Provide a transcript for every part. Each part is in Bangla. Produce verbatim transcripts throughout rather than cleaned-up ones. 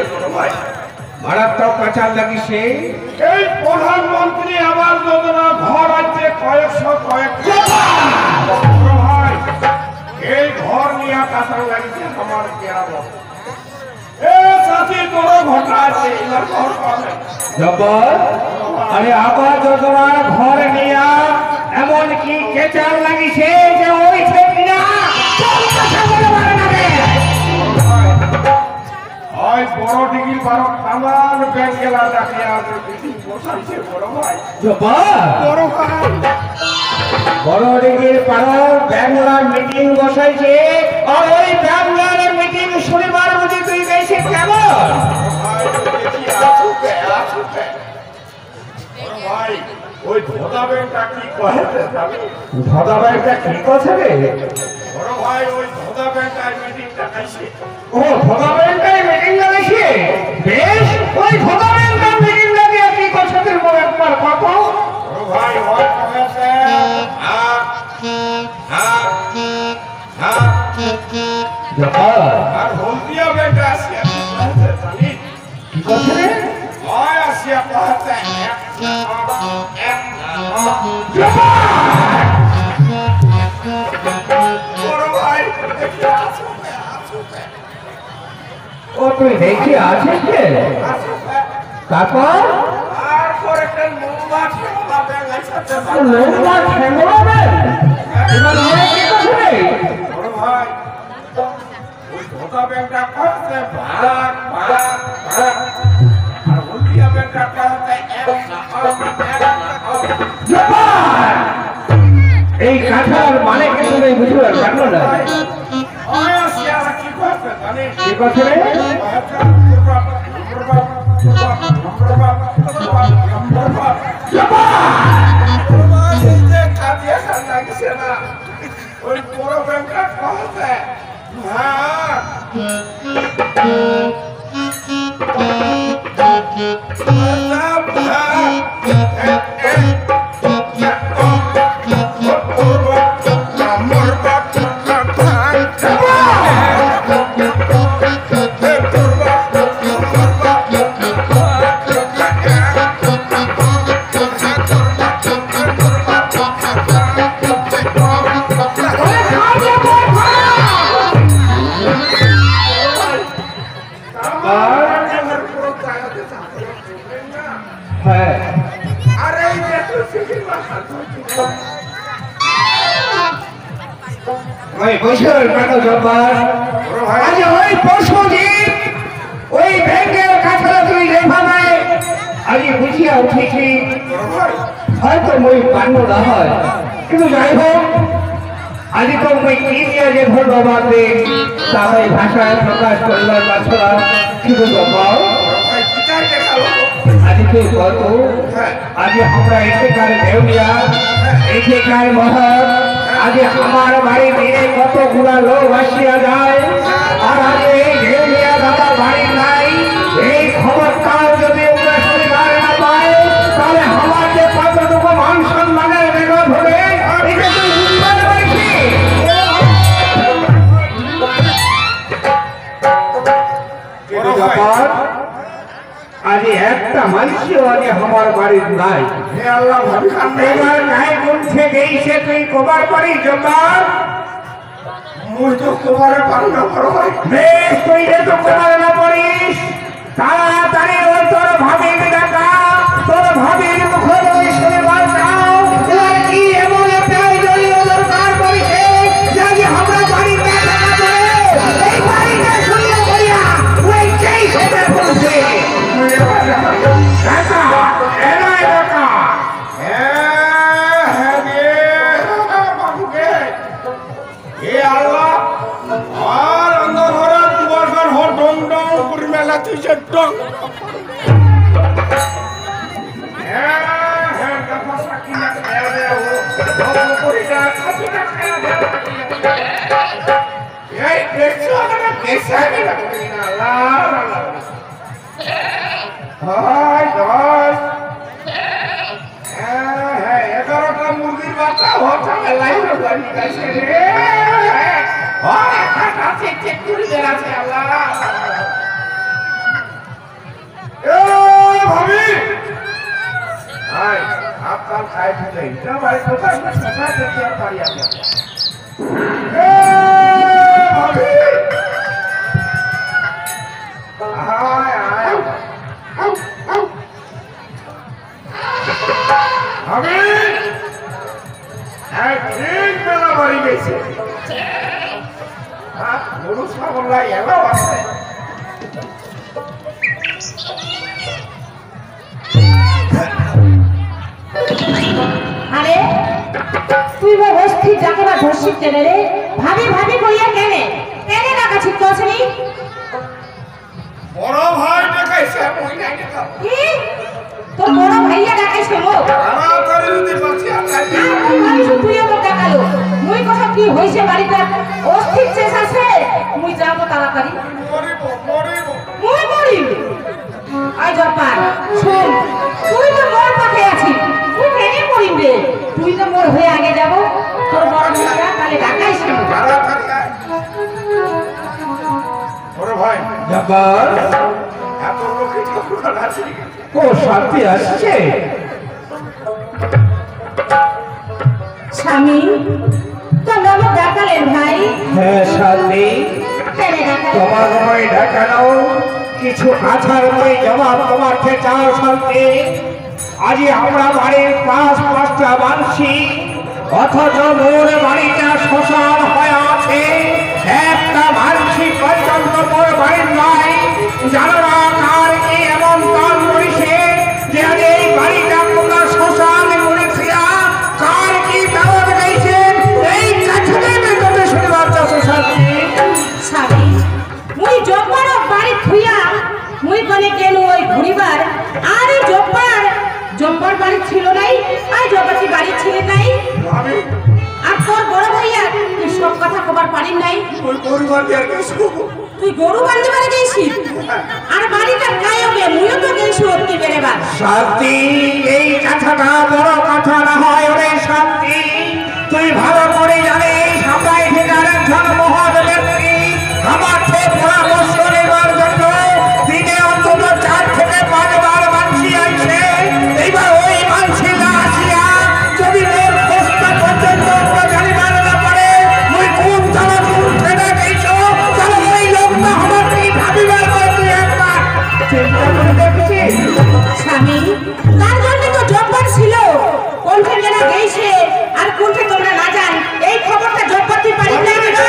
ভাই মারাত্মক কাঁচাল লাগিছে এই প্রধানমন্ত্রী আবাস যোজনা ঘর আছে কয়েকশো কয়েকশো ভাই এই ঘর নিয়ে কাঁচাল লাগিছে আমার গ্রাম এ সাথী তোর ঘটা আছে এবার ঘর পাবে জব্বর আরে আবাস যোজনার ঘর নিয়া এমন কি কেচাল লাগিছে যে ওই ছেলেটা চল কথা বলে মারে না রে ওই বড় ডিগির বারো কামান ব্যাংক গেলা দেখে আর বিধি বসাইছে বড় ভাই জব্বর বড় ভাই বড় ডিগির পাড়া ব্যাংলার মিটিং বসাইছে আর ওই ব্যাংলার মিটিং শনিবার বুঝি তুই গেছিস কেমন ভাই দেখি আসুকে আসুকে বড় ভাই ওই ধোদা ব্যাংকটা কি কহেছে জানি ধদা ব্যাংকটা কি করছে রে বড় ভাই ওই ধোদা ব্যাংকটার মিটিংটা খাইছে ও ধদা ব্যাংকটাই মিটিং লাগাইছে বেশ ওই ধদা ব্যাংকটার মিটিং লাগিয়ে কি করছে তোর বড় একবার কত বড় ভাই ওই কহেছে হ্যাঁ হ্যাঁ হ্যাঁ জব্বর আর হলদিয়া ব্যাংকটা আসিয়া কহেছে জানি কি করছে রে ওই আসিয়া কহেছে এক এক বড় ভাই দেখি আসুকে আসুকে ও তুই দেখি আছিস কে আসুকে তারপর আর করে একটা লম্বা ঠেলা ব্যাংক আছে লোকটা ঠেঙ্গলাবে এবার ওরা কি করছে রে বড় ভাই ওই ধোকা ব্যাংকটা কহেছে ভাগ ভাগ ভাগ আর হলদিয়া ব্যাংকটা কহেছে এক জব্বর এই কাঁঠার মানে কিন্তু নেই বুঝতে পারলো না ওই আসিয়া কি কহেছে জানিস কি করছে রে ওই বড় ব্যাংকটা কহেছে হ্যাঁ হ্যাঁ আরে ওই বছর কেন জব্বর আজ ওই পরশু দিন ওই ব্যাংকের কাছে তুই যেভাবে আজ বুঝিয়া উঠেছি হয়তো মই পান্ন না হয় কিন্তু যাই হোক আজ তো মই কি নিয়ে যে ধন্যবাদ দিই তা ওই ভাষায় প্রকাশ করবার পাছলা কিন্তু জব্বর আজ তুই কত আজ আমরা এখানকার দেউলিয়া এখানকার মহল আজ আমার বাড়ি দিনে কতগুলা লোক আসিয়া যায় আর আজ এই দেউলিয়া দাদা বাড়ি নাই এই খবরটাও যদি আমরা শনিবার না পাই তাহলে আমার যে কতটুকু মান সম্মানের বেগম হবে এটা তুই বুঝতে পারছিস আজ একটা মানুষও আজ আমার বাড়ির নাই হে আল্লাহ ভরসা নেই এবার নাই বলছে গেইছে তুই কবার পারি জব্বর মুই তো তোমারে পারনা বড় ভাই বেশ তুই যে তো কবার না পারিস তাড়াতাড়ি ওই তোর ভাবির ডাকা তোর ভাবির মুখে ওই শনিবার যাও এবার কি এমন একটা জলীয় দরকার করেছে যে আমরা বাড়ির দেখা করে এই বাড়িটা শূন্য করিয়া ওই যেই সেটা বলছে ডাকা এরাই ডাকা হ্যাঁ হ্যাঁ রে বাবুকে হে আল্লাহ আর অন্ধকার দুয়ার হর ডং ডং করে মেলা তুইছে ডং হ্যাঁ হ্যাঁ কথা সাকি না খেয়া দে ও ডং করে না খাতি না খেয়া দে এই দেখছো না কেসা না আল্লাহ আল্লাহ হাই হাই হ্যাঁ হ্যাঁ এগারোটা মুরগির বাচ্চা হঠাৎ লাইন গাড়ি গেছে রে হ্যাঁ কাছে চেক করে দেখাচ্ছে আল্লাহ এইটা ভাই কোথায় কোথায় দেখতে আর পারি আমি এ ভাবি আয় আয় ভাবি এক ঠিক বেলা বাড়ি গেছে হ্যাঁ গরু ছাগল লাই এলাও আছে আরে তুই বা অস্থির যাকে বা ধর্ষিত কেনে রে ভাবি ভাবি কইয়া কেনে কেনে ডাকা ঠিক করছনি বড় ভাই দেখাইছে মই নাই দেখা কি তোর বড় ভাইয়া ডাকাইছে মো তাড়াতাড়ি যদি বাঁচি আর নাই আমি ভাবিছো তুই আমার ডাকালো মুই কথা কি হইছে বাড়িতে অস্থির চেস আছে মুই যাব তাড়াতাড়ি মরিব মরিব মুই মরিব আই জপান শুন তুই তো মোর পাশে আছিস তুই কেনে মরিব রে তুই তো মোর হয়ে আগে যাব তোর বড় ভাইয়া কালে ডাকাইছে তাড়াতাড়ি আয় বড় ভাই জব্বার এত লোকে ঠাকুর আছে ও শান্তি আসছে স্বামী তোমরা আমার ডাকালেন ভাই হ্যাঁ শান্তি কেনে ডাকালেন তোমার নয় ঢাকানো কিছু আছার নয় জবাব তোমার থেকে চাও শান্তি আজই আমরা বাড়ির পাঁচ পাঁচটা মানছি অথচ মোর বাড়িটা শ্মশান হয়ে আছে একটা মানসি পর্যন্ত মোর বাড়ির নয় জানো না কার কি এমন কাজ করেছে যে আজ এই বাড়িটা তোমরা শ্মশান করেছিল কার কি দাওয়াত গেছে এই কাছাতে মেটাতে শুনবার চাষে শান্তি স্বামী মুই জব্বার বাড়ি থুইয়া মুই কোনে কেন ওই ঘুরিবার আর এই জব্বার জব্বার বাড়ি ছিল নাই আর জব্বার কি বাড়ি ছিল নাই আমি আর তোর বড় ভাইয়া তুই সব কথা কবার পারিস নাই ওই গরু বাঁধি আর কিছু তুই গরু বান্ধে বাড়ি গেছিস আর বাড়িটা গায়বে মুইও তো গেছি অতি বেড়েবার শান্তি এই কথাটা বড় কথা না হয় ওরে শান্তি তুই ভালো করে জানিস আমরা এখানে একজন মহান ব্যক্তি আমার থেকে পরামর্শ নেবার জন্য দিনে অন্তত চার থেকে পাঁচবার মানসি আসছে এইবার ওই মানসি না আসিয়া যদি মোর খোঁজটা পর্যন্ত আমরা জানিবার না পারে মুই কোন তারা কোন ঠেনা গেছ তাহলে ওই লোকটা আমার কি ভাবিবার পর তুই একবার চিন্তা করে দেখেছিস স্বামী তার জন্য তো জব্বার ছিল কোনখানে যেন গেছে আর কোনখানে তোমরা না জান এই খবরটা জব্বার তুই পারিস না এবার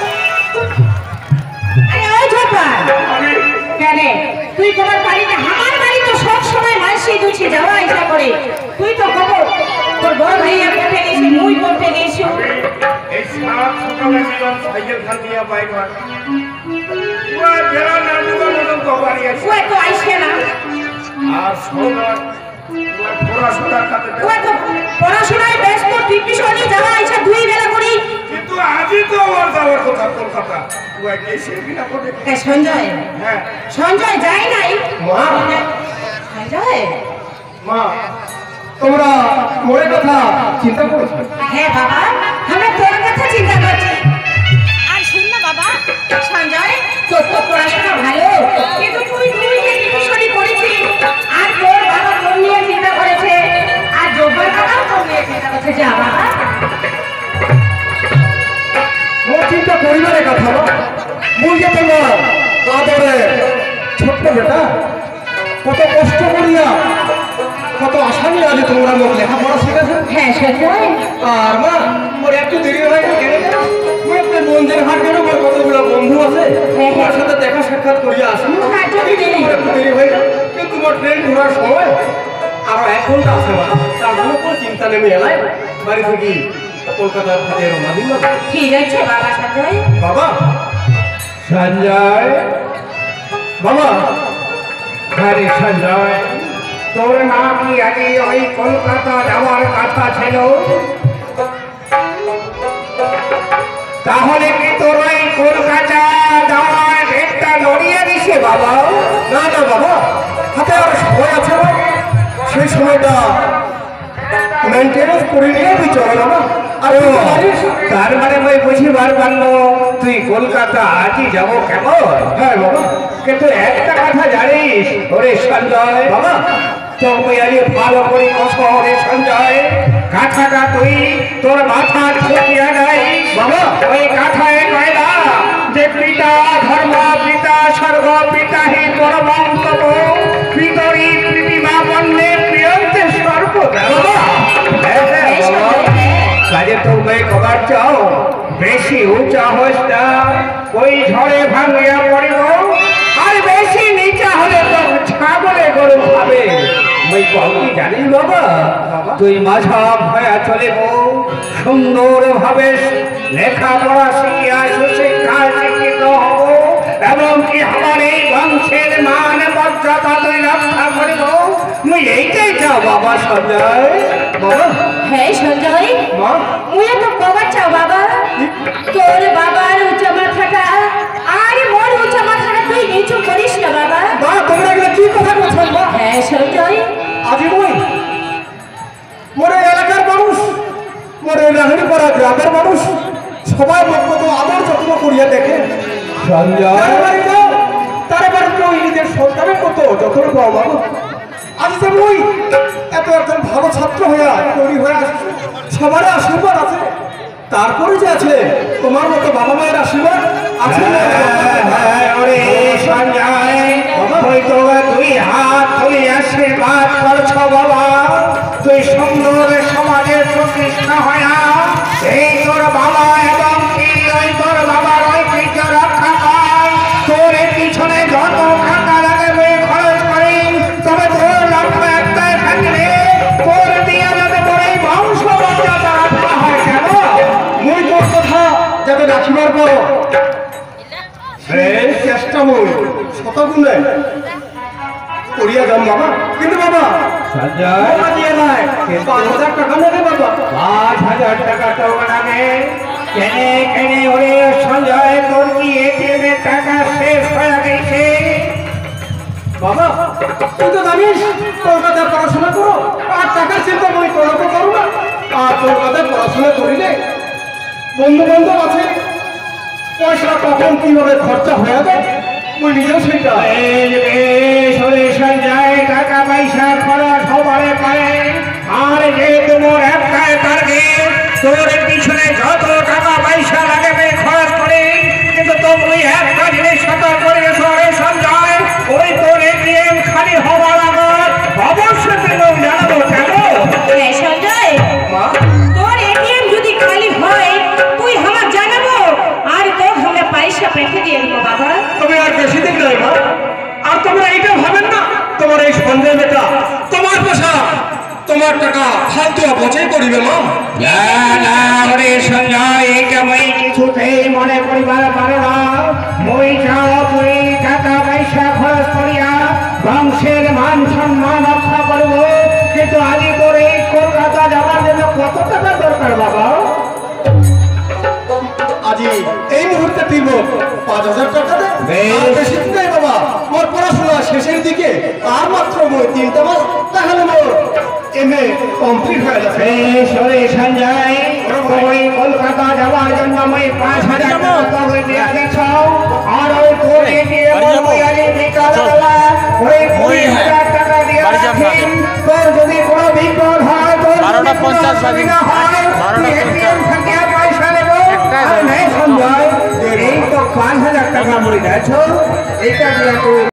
আরে ওই জব্বার কেন তুই তোমার বাড়িতে আমার বাড়ি তো সব সময় মাসি দুছি যাওয়া ইচ্ছা করে তুই তো খবর তোর বড় ভাইয়া কোথায় গেছি মুই কোথায় গেছি এই সাত সকালে মিলন সাইকেল খান দিয়া বাইক মার পুরা বেলা না দুটো মতন তো বাড়ি আছে ওই তো আইসে না আর সোনা পড়াশোনার কাছে ওই তো পড়াশোনায় ব্যস্ত টিপিশনে যাওয়া ইচ্ছা দুই বেলা করি কিন্তু আজই তো আমার যাওয়ার কথা কলকাতা ওই গেছে কিনা করে এ সঞ্জয় হ্যাঁ সঞ্জয় যায় নাই মা। সঞ্জয় মা তোমরা মোড়ের কথা চিন্তা করেছো হ্যাঁ বাবা আমরা তোর কথা চিন্তা করছি আর শুন না বাবা সঞ্জয় তোর তো পড়াশোনা ভালো কিন্তু তুই তুই যে টিউশনি পড়েছিস আর তোর বাবা তোর নিয়ে চিন্তা করেছে আর জব্বার বাবাও তোর নিয়ে চিন্তা করছে যা বাবা ও চিন্তা পরিবারের কথা মুই যে তোমার আদরে ছোট্ট বেটা কত কষ্ট করিয়া কত আশা নিয়ে আজ তোমরা লোক লেখাপড়া শিখেছে হ্যাঁ সঞ্জয় আর মা মোর একটু দেরি হয়ে গেল কেন জানো? মুই একটা মন্দির হাট গেলে আমার কতগুলো বন্ধু আছে হ্যাঁ, হ্যাঁ। ওর সাথে দেখা সাক্ষাৎ করিয়া আসি তার জন্য দেরি। মোর একটু দেরি হয়ে গেল কিন্তু তোমার ট্রেন ঘোরার সময় আরো এক ঘন্টা আছে মা তার জন্য কোনো চিন্তা নেমে এলাই বাড়ি থেকে কলকাতার দিকে রওনা দিলাম ঠিক আছে বাবা সঞ্জয় বাবা সঞ্জয় বাবা হ্যাঁ সঞ্জয় তোর নাম কি আগে ওই কলকাতা যাওয়ার কথা ছিল তাহলে কি তোর ওই কলকাতা যাওয়ার ডেটটা নড়িয়ে দিছে বাবা না না বাবা হাতে আর সময় আছে না সেই সময়টা মেনটেনেন্স করে নিয়ে তুই চল বাবা আর তুই তো জানিস, তার মানে আমি বুঝিবার পারল তুই কলকাতা আজই যাবো কেমন হ্যাঁ বাবা কিন্তু একটা কথা জানিস ওরে সঞ্জয় বাবা তো আমি আজ ভালো করে শহরে সঞ্জয় কাঠাটা তুই তোর মাথা ঠেকিয়া নাই বাবা। ওই কাঠায় কয়লা যে পিতা ধর্ম পিতা স্বর্গ পিতা হি পরমং তপ পিতরি প্রীতিমা বন্যে প্রিয়ন্তে সর্বদা। কাজে তুমি কবার চাও বেশি উঁচা হোস না, ওই ঝড়ে ভাঙিয়া পড়িব, আর বেশি নিচা হলে তো ছাগলে গরু খাবে। মই কবি জানিস বাবা, তুই মাঝা ভয়া চলিব, সুন্দর ভাবে লেখাপড়া শিখিয়া সুশিক্ষা শিক্ষিত হব, এবং কি আমার এই বংশের মান মর্যাদা তুই রক্ষা করিব। মুই এইটাই চাও বাবা সঞ্জয়। বাবা হ্যাঁ সঞ্জয়, মা মুই তো কবার চাও বাবা, তোর বাবার উঁচা মাথাটা আর মোর উঁচা মাথাটা তুই নিচু করিস না বাবা। মা তোমরা এগুলো কি কথা বলছো মা? হ্যাঁ সঞ্জয়, আজি মই মোরে এলাকার মানুষ, মোরে রাহুল পাড়া গ্রামের মানুষ সবাই মোক কত আদর যত্ন করিয়া দেখে। সঞ্জয় তারে বাড়িতে ওই নিজের সন্তানের মতো যত্ন পাও বাবা। আজ যে মই এত একজন ভালো ছাত্র হইয়া তৈরি হয়ে আসছে, সবার আশীর্বাদ আছে, তারপরে যে আছে তোমার মতো বাবা মায়ের আশীর্বাদ আছে। ওরে সঞ্জয়, ওই তো দুই হাত তুলে আশীর্বাদ করছ বাবা, তুই সুন্দর সমাজের প্রতিষ্ঠা হয়া এই তোর বাবা এবং কি ওই তোর বাবার ঐতিহ্য রক্ষা কর। তোর পিছনে যত টাকা লাগে মই খরচ করি, তবে তোর লক্ষ্য একটাই থাকবে, তোর দিয়ে যাতে তোর এই বংশ মর্যাদা রক্ষা হয়। কেন মুই তোর কথা যাতে রাখিবার পর চেষ্টা মই শতগুণে করিয়া যাম বাবা। কিন্তু বাবা পাঁচ হাজার টাকা নেবে বাবা। পাঁচ হাজার টাকা তো লাগে কেনে কেনে ওরে সঞ্জয়, তোর কি এটিএমের টাকা শেষ হয়ে গেছে বাবা? তুই তো জানিস কলকাতায় পড়াশোনা করো, আর টাকার চিন্তা মই করো তো করো না। আর কলকাতায় পড়াশোনা করিলে বন্ধু বান্ধব আছে, পয়সা কখন কিভাবে খরচা হয়ে যায় তুই নিজেও সেটা যায়। টাকা পয়সা খরচ হবারে পারে, আর যেহেতু মোর একটাই টার্গেট, তোর পিছনে যত টাকা পয়সা লাগে খরচ করে, কিন্তু তুমি একটা জিনিস সতর্ক করে শহরে সঞ্জয়, ওই তোর এটিএম খালি হবার আগত অবশ্যই তুমি জানাবো। কেন হ্যাঁ সঞ্জয়, তোর এটিএম যদি খালি হয় তুই আমার জানাবো, আর তোর আমরা পয়সা পেঠে দিয়ে দেবো বাবা। তুমি আর বেশি দিন নয় মা, আর তোমরা এইটা ভাবেন না তোমার এই সঞ্জয় বেটা তোমার পয়সা তোমার টাকা ফালতু অপচয় করিবে মা। না না ওরে সঞ্জয়, এইটা মই কিছুতেই মনে করিবার পারো না। মই চাও তুই টাকা পয়সা খরচ করিয়া বংশের মান সম্মান রক্ষা করব, কিন্তু আগে করে কলকাতা যাওয়ার জন্য কত টাকা দরকার বাবা? আজি এই মুহূর্তে দিব পাঁচ হাজার টাকা দে। বেশি দিন বাবা, মোর পড়াশোনা শেষের দিকে আর মাত্র মোর তিনটা মাস, তাহলে মোর এম এ কমপ্লিট হয়ে যাবে। সরে সঞ্জয়, ওই কলকাতা যাওয়ার জন্য আমি পাঁচ হাজার টাকা দিয়ে দিচ্ছ, আর ওই করে দিয়ে বিকালবেলা ওই কুড়ি হাজার টাকা দিয়ে রাখেন। তোর যদি কোনো বিপদ হয়, তোর বারোটা পঞ্চাশ বাজে বারোটা পয়সা নেব। সঞ্জয় এই তো পাঁচ হাজার টাকা মরে গেছ, এটা দিয়ে